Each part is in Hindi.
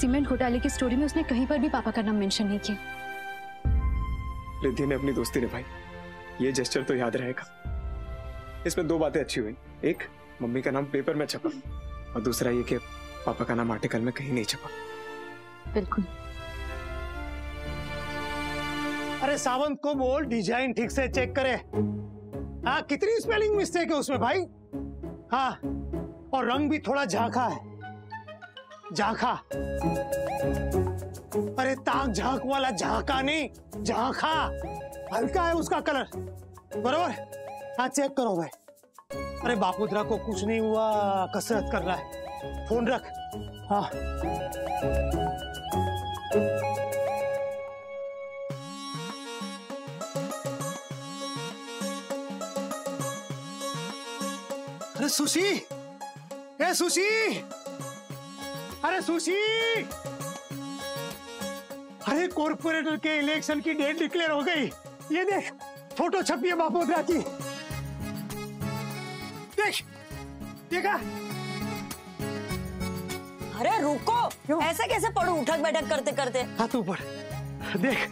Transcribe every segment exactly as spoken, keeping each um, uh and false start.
सीमेंट घोटाले की स्टोरी में उसने कहीं पर भी पापा का नाम मेंशन नहीं किया। रिद्धि ने अपनी दोस्ती निभाई, ये जेस्चर तो याद रहेगा। इसमें दो बातें अच्छी हुई, एक मम्मी का नाम पेपर में छपा और दूसरा ये कि पापा का नाम आर्टिकल में कहीं नहीं छपा। बिल्कुल। अरे सावंत को बोल डिजाइन ठीक से चेक करे। हाँ, कितनी स्पेलिंग मिस्टेक है उसमें भाई। हाँ, और रंग भी थोड़ा झांका है, झांका। अरे ताक झांक वाला झांका नहीं, झांका। हल्का है उसका कलर, बरोबर। हाँ, चेक करो भाई। अरे बापूद्रा को कुछ नहीं हुआ, कसरत कर रहा है। फोन रख। हाँ, अरे सुशी, ए सुशी, अरे सुशी, अरे कॉर्पोरेटर के इलेक्शन की डेट डिक्लेयर हो गई। ये देख, फोटो छपी है बापूद्रा की। देख, देखा? अरे रुको, ऐसे कैसे पढ़ूं उठक बैठक करते करते? हाँ तू पढ़, देख।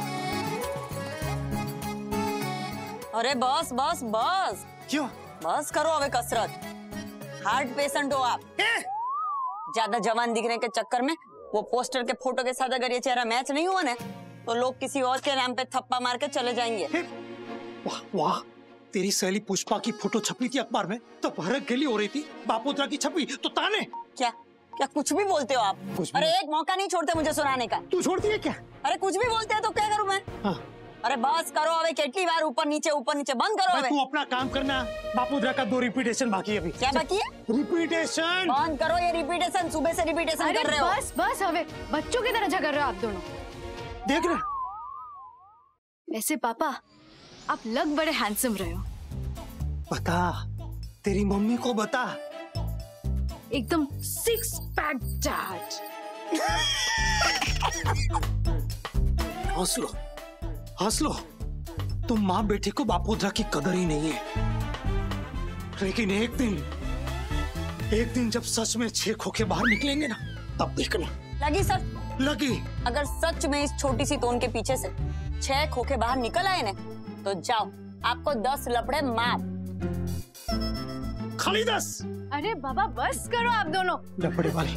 अरे बस बस बस। क्यों? बस करो अबे कसरत। हार्ट पेशेंट हो आप। ज्यादा जवान दिखने के चक्कर में वो पोस्टर के फोटो के साथ अगर ये चेहरा मैच नहीं हुआ ना, तो लोग किसी और के नाम पे थप्पा मार के चले जाएंगे। वाह वाह, तेरी सहेली पुष्पा की फोटो छपी थी अखबार में तो भरक गेली हो रही थी। बापूद्रा की छपी तो ताने। क्या क्या कुछ भी बोलते हो आप? अरे एक मौका नहीं छोड़ते मुझे सुनाने का। तू छोड़ती है क्या? अरे कुछ भी बोलते हैं तो क्या करूं मैं? हाँ। अरे बस करो अबे, कितनी बार ऊपर नीचे ऊपर नीचे, बंद करो अबे। तू अपना काम करना। बापूद्रा का दो रिपीटेशन बाकी है अभी। क्या बाकी है? रिपीटेशन। बंद करो ये रिपीटेशन, सुबह से रिपीटेशन कर रहे हो। बस बस हवे, बच्चों की तरह झगड़ रहे हो आप दोनों। देख रहे? वैसे पापा, आप लग बड़े हैंडसम रहे हो। बता, तेरी मम्मी को बता। एकदम सिक्स पैक डैड। हंस लो, हंस लो। तुम माँ बेटे को बापूद्रा की कदर ही नहीं है। लेकिन एक दिन, एक दिन जब सच में छह खोखे बाहर निकलेंगे ना, तब देखना। लगी सर? लगी। अगर सच में इस छोटी सी तोन के पीछे से छह खोखे बाहर निकल आए ना, तो जाओ, आपको दस लपड़े माफ। खाली दस? अरे बाबा बस करो आप दोनों। लपड़े वाले।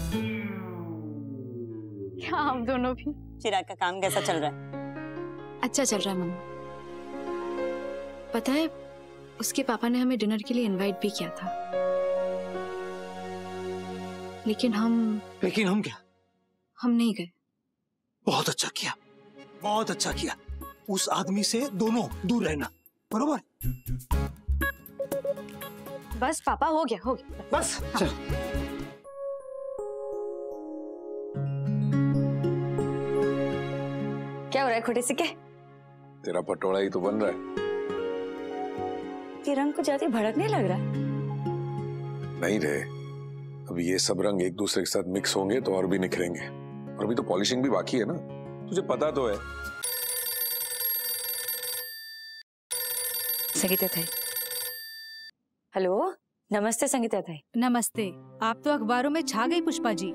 क्या आप दोनों भी? चिराग का काम कैसा चल रहा है? अच्छा चल रहा है मम्मी। पता है, उसके पापा ने हमें डिनर के लिए इनवाइट भी किया था, लेकिन हम लेकिन हम क्या? हम नहीं गए। बहुत अच्छा किया, बहुत अच्छा किया। उस आदमी से दोनों दूर रहना, बरोबर? बस पापा, हो गया हो गया बस। हाँ। चल। क्या हो रहा है खोटे से? क्या तेरा पटोड़ा ही तो बन रहा है। ये रंग को ज्यादा भड़कने लग रहा है। नहीं रे, अब ये सब रंग एक दूसरे के साथ मिक्स होंगे तो और भी निखरेंगे। और अभी तो पॉलिशिंग भी बाकी है ना, तुझे पता तो है। संगीता थाई। हेलो, नमस्ते संगीता थाई। नमस्ते। आप तो अखबारों में छा गई पुष्पा जी।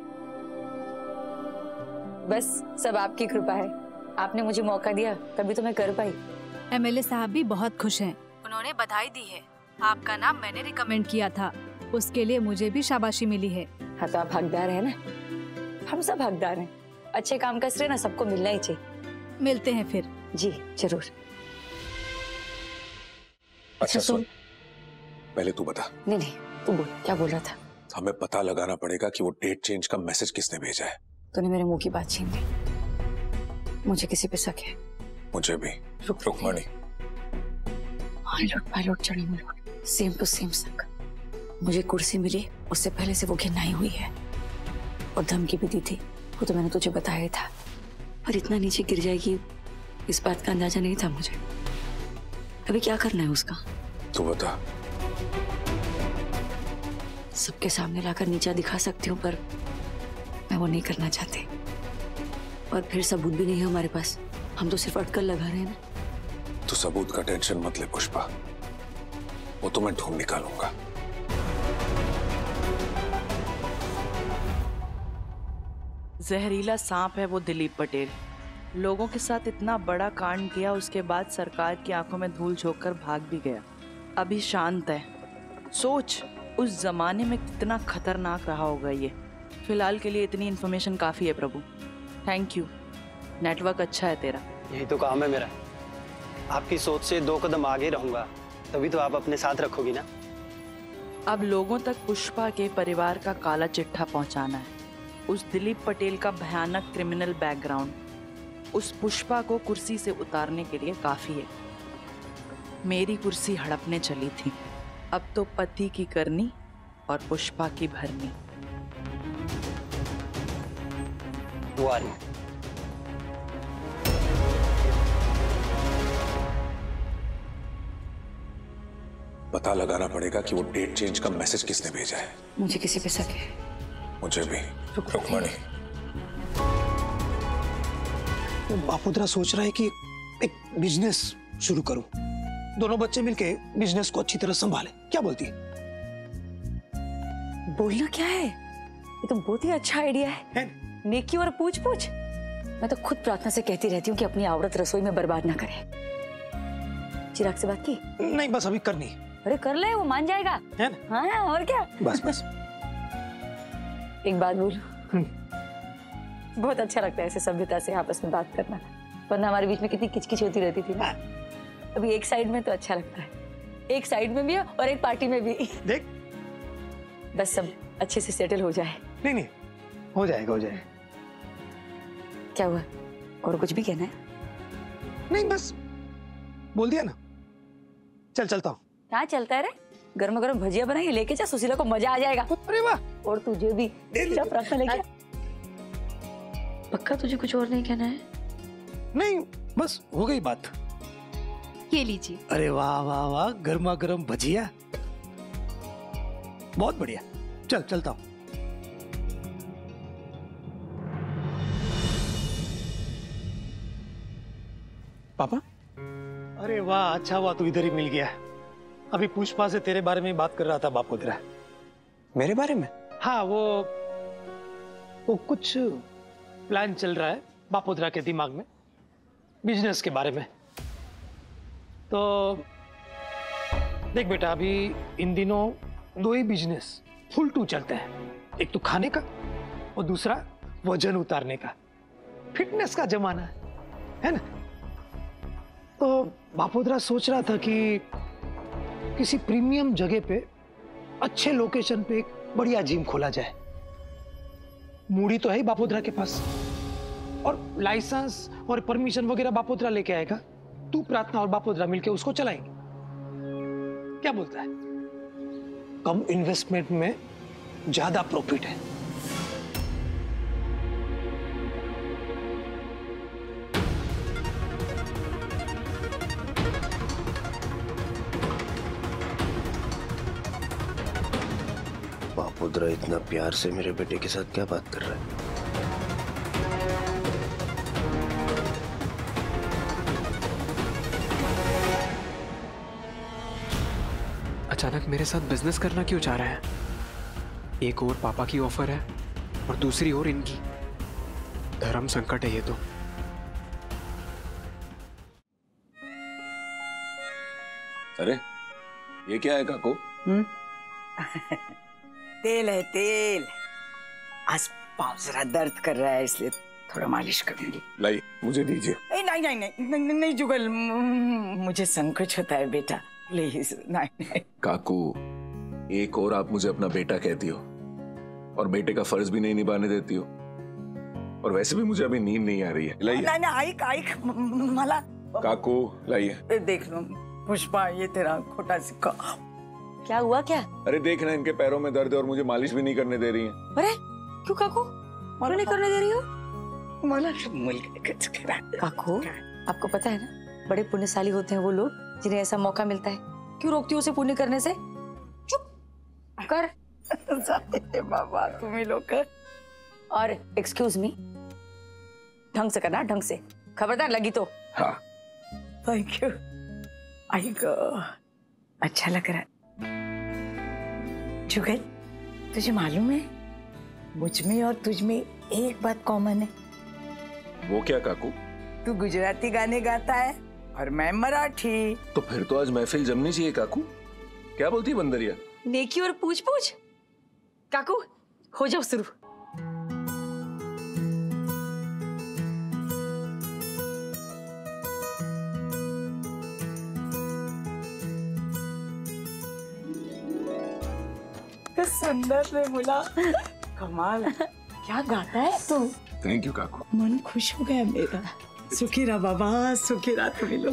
बस सब आपकी कृपा है, आपने मुझे मौका दिया तभी तो मैं कर पाई। एमएलए साहब भी बहुत खुश हैं। उन्होंने बधाई दी है। आपका नाम मैंने रिकमेंड किया था, उसके लिए मुझे भी शाबाशी मिली है। हाँ तो आप हकदार है ना, हम सब हकदार हैं। अच्छे काम का श्रेय ना सबको मिलना ही चाहिए। मिलते हैं फिर। जी जरूर। अच्छा सुन, पहले तू बता। नहीं नहीं तू बोल, क्या बोल रहा था? हमें पता लगाना पड़ेगा कि वो डेट चेंज का मैसेज किसने भेजा है। तूने मेरे मुंह की बात छीन ली। मुझे किसी पे शक है। मुझे भी। रुक रुक मणि। पायलट पायलट चढ़ी मुलट, सेम टू सेम शक। मुझे कुर्सी मिली उससे पहले से वो घिनाई हुई है और धमकी भी दी थी। वो तो मैंने तुझे बताया था, पर इतना नीचे गिर जाएगी इस बात का अंदाजा नहीं था मुझे। अभी क्या करना है उसका? तू बता। सबके सामने लाकर नीचा दिखा सकती हूँ, पर मैं वो नहीं करना चाहती। और फिर सबूत भी नहीं है हमारे पास, हम तो सिर्फ अटकल लगा रहे हैं ना। तू सबूत का टेंशन मत ले पुष्पा, वो तो मैं ढूंढ निकालूंगा। जहरीला सांप है वो दिलीप पटेल। लोगों के साथ इतना बड़ा कांड किया, उसके बाद सरकार की आंखों में धूल झोंक कर भाग भी गया। अभी शांत है। सोच उस जमाने में कितना खतरनाक रहा होगा ये। फिलहाल के लिए इतनी इन्फॉर्मेशन काफी है प्रभु। थैंक यू, नेटवर्क अच्छा है तेरा। यही तो काम है मेरा। आपकी सोच से दो कदम आगे रहूंगा, तभी तो आप अपने साथ रखोगी ना। अब लोगों तक पुष्पा के परिवार का काला चिट्ठा पहुंचाना है। उस दिलीप पटेल का भयानक क्रिमिनल बैकग्राउंड उस पुष्पा को कुर्सी से उतारने के लिए काफी है। मेरी कुर्सी हड़पने चली थी, अब तो पति की करनी और पुष्पा की भरनी। वो आ रही है। पता लगाना पड़ेगा कि वो डेट चेंज का मैसेज किसने भेजा है। मुझे किसी पे शक है। मुझे भी। रुकमणी, तो बापुद्रा सोच रहा है कि एक बिजनेस शुरू करूं, दोनों बच्चे मिलके बिजनेस को अच्छी तरह संभालें। क्या बोलती है? बोलना क्या है, ये तो बहुत ही अच्छा आइडिया है, है? नेकी और पूछ पूछ। मैं तो खुद प्रार्थना से कहती रहती हूँ कि अपनी औरत रसोई में बर्बाद ना करे। चिराग से बात की? नहीं, बस अभी करनी। अरे कर ले, वो मान जाएगा, है ना? हाँ, और क्या। बस बस एक बात बोलूं, बहुत अच्छा लगता है ऐसे सभ्यता से आपस में बात करना, वरना हमारे बीच में कितनी किचकिच होती रहती थी ना। अभी एक साइड में तो अच्छा लगता है, एक साइड में भी है और एक पार्टी में भी। देख, बस सब अच्छे से सेटल हो जाए। नहीं नहीं, हो जाएगा हो जाएगा। क्या हुआ, और कुछ भी कहना है? नहीं, बस बोल दिया ना। चल चलता हूँ। कहाँ चलता है रे? गर्म गर्म भजिया बनाइए, लेके जा, सुशीला को मजा आ जाएगा। अरे वाह, और तुझे भी। जा प्रार्थना लेके। पक्का तुझे कुछ और नहीं कहना है? नहीं, बस हो गई बात। ये लीजिए। अरे वाह वाह वाह, गर्मा गर्म भजिया, बहुत बढ़िया। चल चलता हूँ। पापा? अरे वाह, अच्छा हुआ तू इधर ही मिल गया। अभी पुष्पा से तेरे बारे में बात कर रहा था बापुद्रा। मेरे बारे में? हाँ, वो वो कुछ प्लान चल रहा है बापुद्रा के दिमाग में, बिजनेस के बारे में। तो देख बेटा, अभी इन दिनों दो ही बिजनेस फुल टू चलते हैं, एक तो खाने का और दूसरा वजन उतारने का। फिटनेस का जमाना है, है ना? तो बापुद्रा सोच रहा था कि किसी प्रीमियम जगह पे, अच्छे लोकेशन पे एक बढ़िया जिम खोला जाए। मूडी तो है ही बापुद्रा के पास, और लाइसेंस और परमिशन वगैरह बापुद्रा लेके आएगा। तू, प्रार्थना और बापुद्रा मिलके उसको चलाएंगे। क्या बोलता है? कम इन्वेस्टमेंट में ज्यादा प्रॉफिट है। बापुद्रा इतना प्यार से मेरे बेटे के साथ क्या बात कर रहा है? अचानक मेरे साथ बिजनेस करना क्यों चाह रहा है? एक और पापा की ऑफर है और दूसरी ओर इनकी। धर्म संकट है ये तो। अरे ये क्या है काको? हम्म तेल है, तेल। आज पाँव जरा दर्द कर रहा है, इसलिए थोड़ा मालिश करूंगी। लाई, मुझे दीजिए। नहीं नहीं नहीं नहीं नहीं, नहीं जुगल, मुझे संकोच होता है बेटा, प्लीज। नहीं नहीं काकू, एक और आप मुझे अपना बेटा कहती हो और बेटे का फर्ज भी नहीं निभाने देती हो, और वैसे भी मुझे अभी नींद नहीं आ रही है। लाइए। नहीं नहीं, आइक आइक मला। काकू लाइए। देख लो पुष्पा, ये तेरा खोटा सिक्का। क्या हुआ क्या? अरे देखना, इनके पैरों में दर्द है और मुझे मालिश भी नहीं करने दे रही है। अरे क्यों काकू, मालिश नहीं करने दे रही हो? काकू, आपको पता है ना, बड़े पुण्यशाली होते हैं वो लोग जिन्हें ऐसा मौका मिलता है। क्यों रोकती हो उसे पुण्य करने से? चुप कर। बाबा तुम ही लोग कर। और एक्सक्यूज मी, ढंग से करना, ढंग से। खबरदार लगी तो। हाँ। Thank you. आई गो, अच्छा लग रहा है। जुगल, तुझे मालूम है मुझ में और तुझ में एक बात कॉमन है। वो क्या काकू? तू गुजराती गाने गाता है और मैं मराठी। तो फिर तो आज महफिल जमनी चाहिए काकू। क्या बोलती है बंदरिया? नेकी और पूछ पूछ। काकू हो जाओ शुरू। सुंदर रे मुला, कमाल। क्या गाता है तू? थैंक यू काकू। मन खुश हो गया मेरा। सुखी रहा बाबा, सुखी रहा तुम लोग।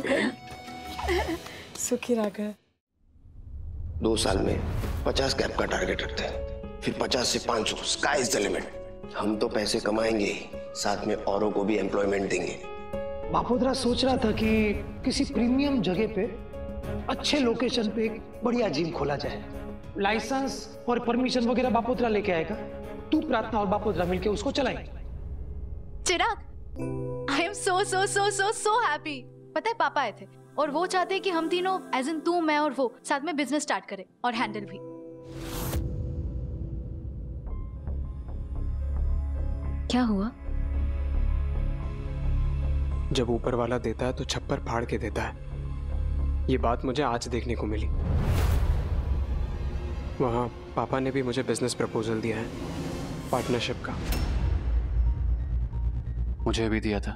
सुखी रहा कर। दो साल में पचास कैप का टारगेट रखते हैं, फिर पचास से पाँच सौ, स्काई इज द लिमिट। हम तो पैसे कमाएंगे, साथ में औरों को भी एम्प्लॉयमेंट देंगे। बापोद्रा सोच रहा था कि किसी प्रीमियम जगह पे अच्छे लोकेशन पे एक बढ़िया जिम खोला जाए। लाइसेंस और परमिशन वगैरह बापोद्रा लेके आएगा, तू प्रार्थना और बापोद्रा मिलके उसको चलाएंगे। Chirag, I am so so so so so happy. पता है पापा आए थे और वो चाहते हैं कि हम तीनों एज इन तू, मैं और वो साथ में बिजनेस स्टार्ट करें और हैंडल भी। क्या हुआ? जब ऊपर वाला देता है तो छप्पर फाड़ के देता है। ये बात मुझे आज देखने को मिली। वहाँ पापा ने भी मुझे बिजनेस प्रपोजल दिया है, पार्टनरशिप का। मुझे भी दिया था,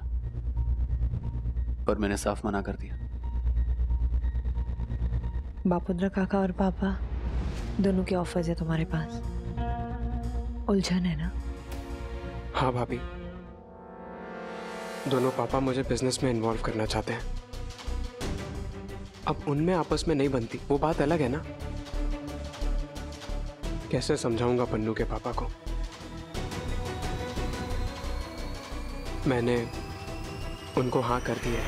पर मैंने साफ मना कर दिया। बापुद्रा काका और पापा दोनों के ऑफर्स है तुम्हारे पास। उलझन है ना? हाँ भाभी, दोनों पापा मुझे बिजनेस में इन्वॉल्व करना चाहते हैं। अब उनमें आपस में नहीं बनती, वो बात अलग है ना। कैसे समझाऊंगा पन्नू के पापा को? मैंने उनको हाँ कर दी है।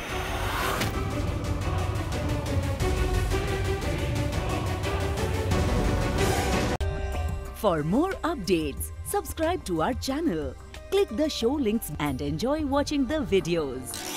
For more updates, subscribe to our channel, click the show links and enjoy watching the videos.